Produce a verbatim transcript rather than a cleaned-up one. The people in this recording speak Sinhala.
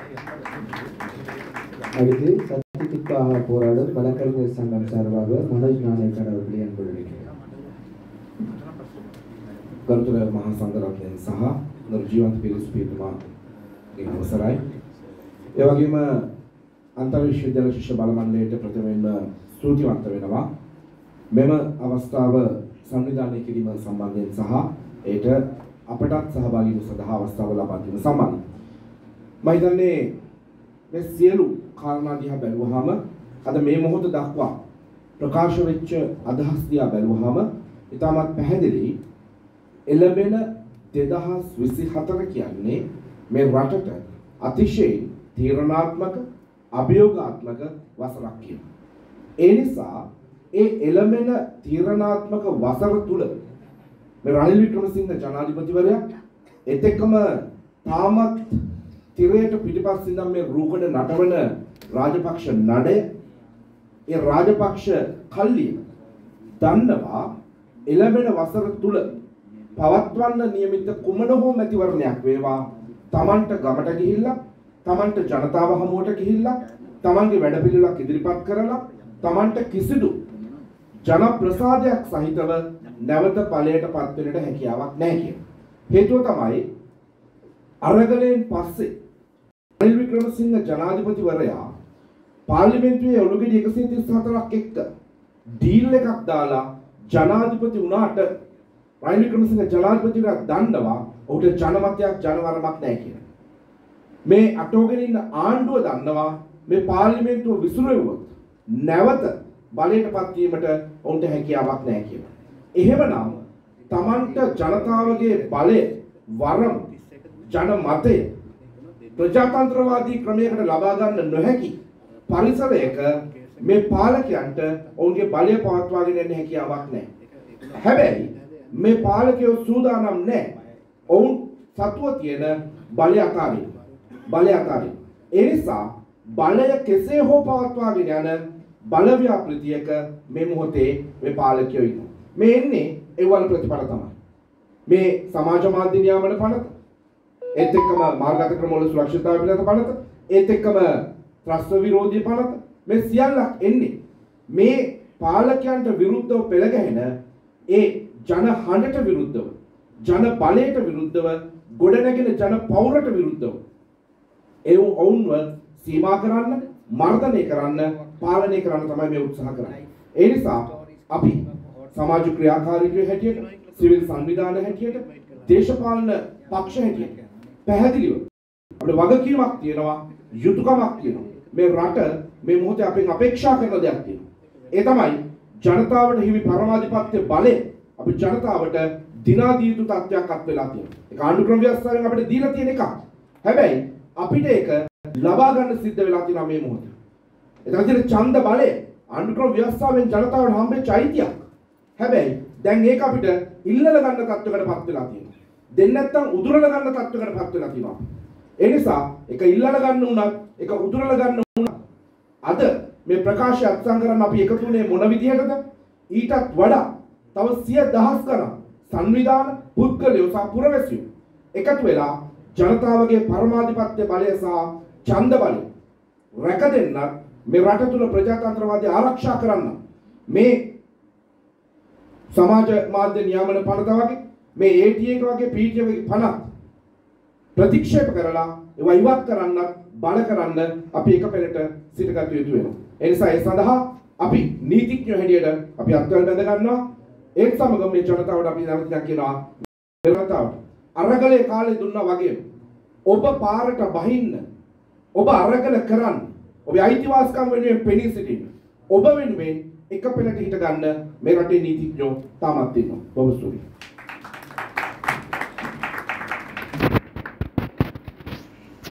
அடுத்து சத்தியத்துக்காக போராடும் வழக்கறிஞர் சங்கம் சார்பாக மனோஜ் நாணயக்கர் அவர்களை அன்புடன் அழைக்கிறேன். ගරුතර මහා සංඝරත්නයන් සහ නර්ජීවන්ත පිරිස් පිටුමාගේ අවසරයි. ඒ වගේම අන්තර් විශ්වවිද්‍යාල ශිෂ්‍ය බල මණ්ඩලයට ප්‍රථමයෙන්ම ස්තුතිවන්ත වෙනවා. මෙම අවස්ථාව සංවිධානය කිරීම සම්බන්ධයෙන් සහ ඒට අපටත් සහභාගී වූ සඳහා අවස්ථාව ලබා දීම සම්බන්ධයෙන් මම හිතන්නේ මේ සියලු කාරණා දිහා බැලුවාම අද මේ මොහොත දක්වා ප්‍රකාශ වෙච්ච අදහස් දිහා බැලුවාම ඉතාමත් පැහැදිලි එළඹෙන දෙදහස් විසිහතර කියන්නේ මේ රටට අතිශයින් තීරණාත්මක අභියෝගාත්මක වසරක් කියන. ඒ නිසා ඒ එළඹෙන තීරණාත්මක වසර තුල මේ රනිල් වික්‍රමසිංහ ජනාධිපතිවරයා එතෙක්ම තාමත් තිරයට පිටිපස්සින් ඉඳන් මේ රූකඩ නටවන රාජපක්ෂ නඩය ඒ රාජපක්ෂ කල්ලිය දන්නවා එළඹෙන වසර තුල පවත්වන්න නියමිත කුමන හෝ මැතිවරණයක් වේවා තමන්ට ගමට ගිහිල්ලා තමන්ට ජනතාව හමුවට ගිහිල්ලා තමන්ගේ වැඩපිළිවෙලක් ඉදිරිපත් කරලා තමන්ට කිසිදු ජන ප්‍රසාදයක් සහිතව නැවත ඵලයට පත් වෙන්නට හැකියාවක් නැහැ කියන හේතුව තමයි අරගලයෙන් පස්සේ රනිල් වික්‍රමසිංහ ජනාධිපතිවරයා පාර්ලිමේන්තුවේ ඔළුගෙඩි එකසිය තිස් හතරක් එක්ක ඩීල් එකක් දාලා ජනාධිපති වුණාට රනිල් වික්‍රමසිංහ ජනාධිපතිවරයා දන්නවා ඔහුට ජනමතයක් ජනවරමක් නැහැ කියලා. මේ අටෝගෙන ඉන්න ආණ්ඩුව දන්නවා මේ පාර්ලිමේන්තුව විසිරුවොත් නැවත බලයටපත් වීමට ඔවුන්ට හැකියාවක් නැහැ කියලා. එහෙමනම් තමන්ට ජනතාවගේ බලය වරම් ජනමතය ප්‍රජාතන්ත්‍රවාදී ක්‍රමයකට ලබා ගන්න නොහැකි පරිසරයක මේ පාලකයන්ට ඔවුන්ගේ බලය පවත්වාගෙන යන්න හැකියාවක් නැහැ. හැබැයි මේ පාලකයෝ සූදානම් නැහැ. ඔවුන් සතුව තියෙන බලය අතාරින්න. බලය අතාරින්න. ඒ නිසා බලය කෙසේ හෝ පවත්වාගෙන යන බල ව්‍යාපෘතියක මේ මොහොතේ මේ පාලකයෝ ඉන්නවා. මේ එන්නේ ඒවල ප්‍රතිඵල තමයි. මේ සමාජ මාධ්‍ය නියාමන පනත, ඒත් එක්කම මාර්ගගත ක්‍රම වල සුරක්ෂිතතාවය පිළිබඳ පනත, ඒත් එක්කම ත්‍රස්ත විරෝධී පනත, මේ සියල්ලක් එන්නේ මේ පාලකයන්ට විරුද්ධව පෙළගැහෙන ඒ ජන හඬට විරුද්ධව, ජන බලයට විරුද්ධව, ගොඩනැගෙන ජන පෞරට විරුද්ධව ඒ වුන්ව සීමා කරන්න, මර්ධනය කරන්න, පාලනය කරන්න තමයි මේ උත්සාහ කරන්නේ. ඒ නිසා අපි සමාජ ක්‍රියාකාරීත්වයේ හැටියට, සිවිල් සංවිධාන හැටියට, දේශපාලන පක්ෂ හැටියට පැහැදිලිව අපේ වගකීමක් තියෙනවා, යුතුයකමක් තියෙනවා. මේ රට මේ මොහොතේ අපෙන් අපේක්ෂා කරන දෙයක් තියෙනවා. ඒ තමයි ජනතාවට හිමි පරමාධිපත්‍ය බලය අපි ජනතාවට දිනා දිය යුතු තත්ත්වයක් අත් වෙලා තියෙනවා. ඒක ආණ්ඩු ක්‍රම ව්‍යවස්ථාවෙන් අපිට දීලා තියෙන එකක්. හැබැයි අපිට ඒක ලබා ගන්න සිද්ධ වෙලා තියෙනවා මේ මොහොතේ. එතන තියෙන ඡන්ද බලය ආණ්ඩු ක්‍රම ව්‍යවස්ථාවෙන් ජනතාවට හම්බෙච්ච අයිතියක්. හැබැයි දැන් ඒක අපිට ඉල්ලල ගන්න තත්ත්වයකටපත් වෙලා තියෙනවා. දෙන්න නැත්තම් උදුරල ගන්න තත්ත්වයකටපත් වෙලා තියෙනවා. ඒ නිසා ඒක ඉල්ලල ගන්න උනත්, ඒක උදුරල ගන්න උනත් අද මේ ප්‍රකාශය අත්සන් කරන්න අපි එකතු වුණේ මොන විදිහටද? ඊටත් වඩා තව සිය දහස් ගණන් සංවිධාන පුද්ගලයෝ සහ පුරවැසියෝ එකතු වෙලා ජනතාවගේ පරමාධිපත්‍ය බලය සහ ඡන්ද බලය රැක දෙන්න, මේ රට තුල ප්‍රජාතන්ත්‍රවාදී ආරක්ෂා කරන්න මේ සමාජ මාධ්‍ය නියාමන පනත වගේ, මේ ඒ ටී එක වගේ පී ටී වගේ පනත් ප්‍රතික්ෂේප කරලා ඒවා ඉවත් කරන්න, බල කරන්න අපි එක පෙළට සිටගත යුතු වෙනවා. ඒ නිසා ඒ සඳහා අපි නීතිඥයෝ හැටියට අපි අත්වල බැඳ ගන්නවා. ඒත් සමගම මේ ජනතාවට අපි නැවතත් කියනවා, ජනතාවට අරගලේ කාලේ දුන්නා වගේම ඔබ පාරට බහින්න, ඔබ අරගල කරන්න, ඔබේ අයිතිවාසිකම් වෙනුවෙන් පෙනී සිටින්න, ඔබ වෙනුවෙන් එක පෙළට හිට ගන්න මේ රටේ නීතිඥයෝ තාමත් ඉන්නවා. බොහොම ස්තුතියි.